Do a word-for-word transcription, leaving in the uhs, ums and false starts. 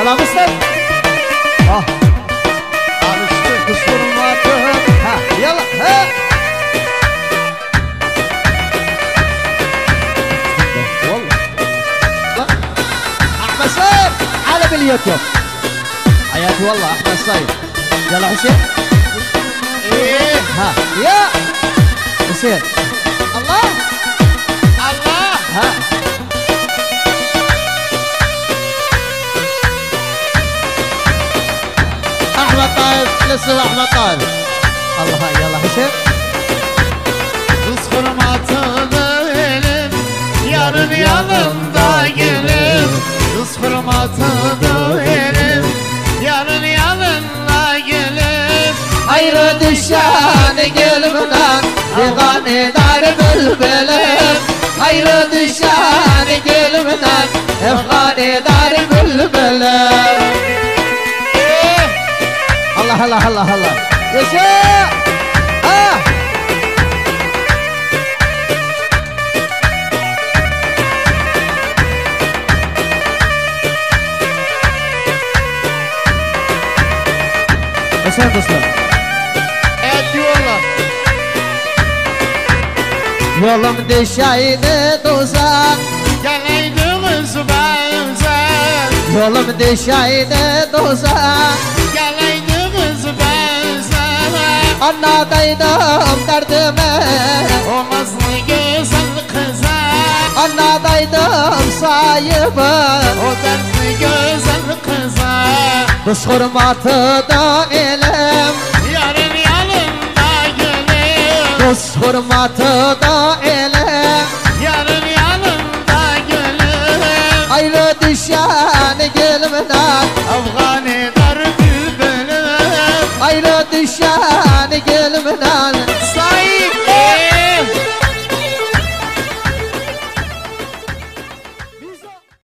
يلا مسلم. اه عرشت كسر الماتم. ها يلا ها والله احمد سيف على باليوتيوب. حياتي والله احمد سيف. يلا حسين. ايه ها يا حسين. الله الله. ها احمد طايف لسه احمد طايف. الله يلا حسين. Kız hurmatı benim, yarın yanımda gelir. Kız hurmatı benim, yarın yanımda gelir. Ayrı düşen gülümden Yıganı dar bülbülüm. Ayrı düşen gülümden Yıganı dar bülbülüm. Allah Allah Allah Allah. Yaşa. Ah. Yaşa dostlar. Evet diyorlar. Yolum düşeydi tuzak. Geleydiniz benzer. Yolum düşeydi tuzak. Geleydiniz benzer. Anadaydım derdime. O nazlı güzel kıza. Anadaydım sahibi. O dertli güzel kıza. Kız hurmatı da elim. Yarın yanımda gelir. Kız hurmatı da elim. Yarın yanımda gelir. Ayrı düşen gülümden Afgani dar bülbülüm. Ayrı düşen gülümden